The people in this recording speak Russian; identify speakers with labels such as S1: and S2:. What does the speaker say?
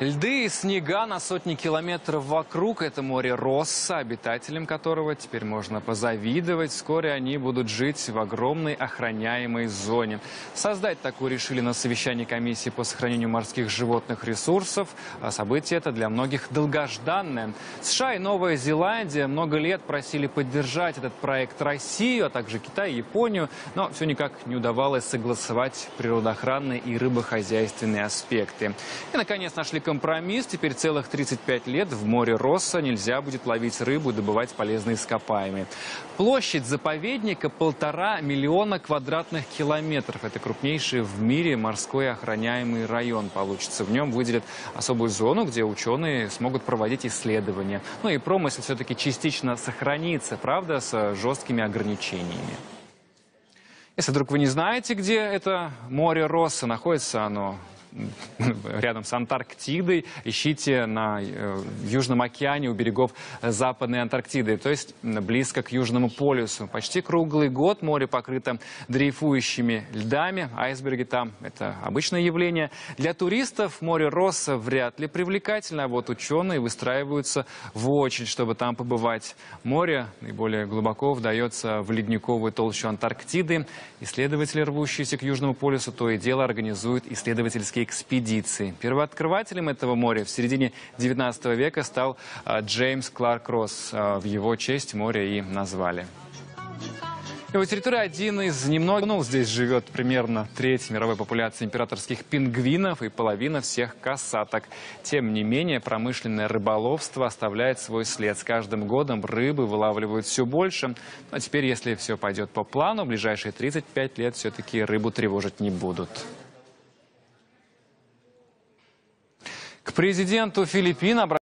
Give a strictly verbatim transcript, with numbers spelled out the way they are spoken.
S1: Льды и снега на сотни километров вокруг – это море Росса, обитателям которого теперь можно позавидовать. Вскоре они будут жить в огромной охраняемой зоне. Создать такую решили на совещании комиссии по сохранению морских животных ресурсов. А событие это для многих долгожданное. США и Новая Зеландия много лет просили поддержать этот проект Россию, а также Китай и Японию. Но все никак не удавалось согласовать природоохранные и рыбохозяйственные аспекты. И, наконец, нашли компромисс. Теперь целых тридцать пять лет в море Росса нельзя будет ловить рыбу и добывать полезные ископаемые. Площадь заповедника полтора миллиона квадратных километров. Это крупнейший в мире морской охраняемый район получится. В нем выделят особую зону, где ученые смогут проводить исследования. Ну и промысел все-таки частично сохранится, правда, с жесткими ограничениями. Если вдруг вы не знаете, где это море Росса, находится оно рядом с Антарктидой, ищите на, в Южном океане у берегов Западной Антарктиды, то есть близко к Южному полюсу. Почти круглый год море покрыто дрейфующими льдами, айсберги там – это обычное явление. Для туристов море Росса вряд ли привлекательно, а вот ученые выстраиваются в очередь, чтобы там побывать. Море наиболее глубоко вдается в ледниковую толщу Антарктиды. Исследователи, рвущиеся к Южному полюсу, то и дело организуют исследовательские экспедиции. Первооткрывателем этого моря в середине девятнадцатого века стал Джеймс Кларк Росс. В его честь море и назвали. Его территория один из немногих. Ну, здесь живет примерно треть мировой популяции императорских пингвинов и половина всех касаток. Тем не менее, промышленное рыболовство оставляет свой след. С каждым годом рыбы вылавливают все больше. Но теперь, если все пойдет по плану, в ближайшие тридцать пять лет все-таки рыбу тревожить не будут. К президенту Филиппин обратились